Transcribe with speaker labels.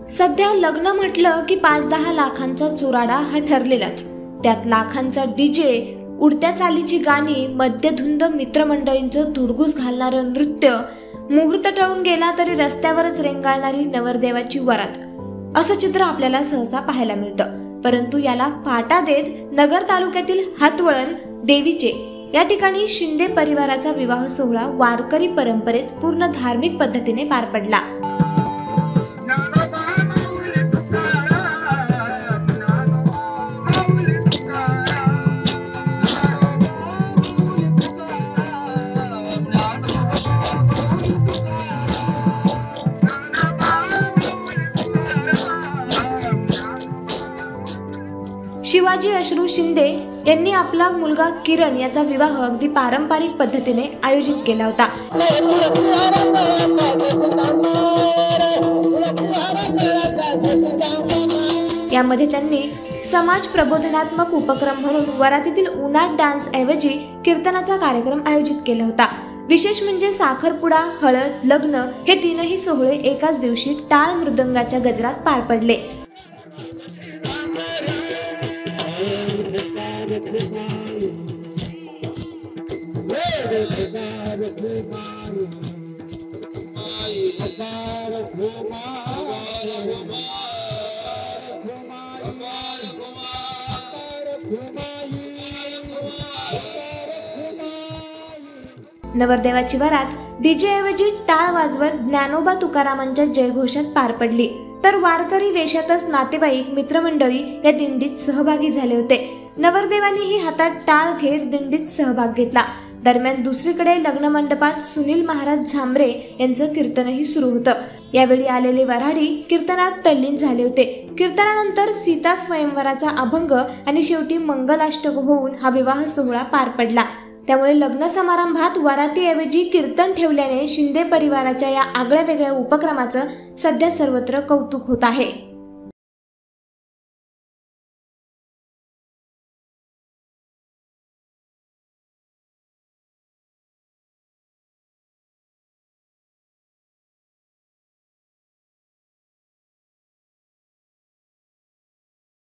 Speaker 1: सध्या लग्न म्हटलं की 5-10 लाखांचा चुराडा हा ठरलेलाच। त्यात लाखांचा डीजे, उडत्या चालीची गाणी, मद्यधुंद मित्रमंडळींचं तुडगुस घालणारं नृत्य, मुहूर्त टळून गेला तरी रस्त्यावरच रेंगाळणारी नवरदेवाची वरात, असं चित्र आपल्याला सहसा पाहायला मिळतं। परंतु याला फाटा देत नगर तालुक्यातील हातवळण देवीचे या ठिकाणी शिंदे परिवाराचा विवाह सोहळा वारकरी परंपरेत पूर्ण धार्मिक पद्धतीने पार पडला। शिवाजी अश्रू शिंदे यांनी आपला मुलगा किरण याचा विवाह अगदी पारंपरिक पद्धतीने आयोजित केला होता। यामध्ये त्यांनी समाज प्रबोधनात्मक उपक्रम म्हणून वरातीतील उन्हाट डान्स ऐवजी कीर्तनाचा कार्यक्रम आयोजित केला होता। विशेष म्हणजे साखरपुडा, हळद, लग्न हे तीनही सोहळे एकाच दिवशी टाळ मृदंगाच्या गजरात पार पडले। नवरदेवाची वरात डीजे ऐवजी टाळ वाजवत ज्ञानोबा तुकारामांच्या जयघोषात पार पडली, तर वारकरी वेशातच नातेवाईक, मित्रमंडळी या दिंडीत सहभागी झाले होते। नवरदेवानीही हातात टाळ घेत दिंडीत सहभाग घेतला। दरम्यान दुसरीकडे लग्न मंडपात सुनील महाराज झांबरे यांचं कीर्तनही सुरू होतं। यावेळी आलेले वऱ्हाडी कीर्तनात तल्लीन झाले होते। कीर्तनानंतर सीता स्वयंवराचा अभंग आणि शेवटी मंगलाष्टक होऊन हा विवाह सोहळा पार पडला। त्यामुळे लग्न समारंभात वरातीऐवजी कीर्तन ठेवल्याने शिंदे परिवाराच्या या आगळ्या वेगळ्या उपक्रमाचं सध्या सर्वत्र कौतुक होत आहे।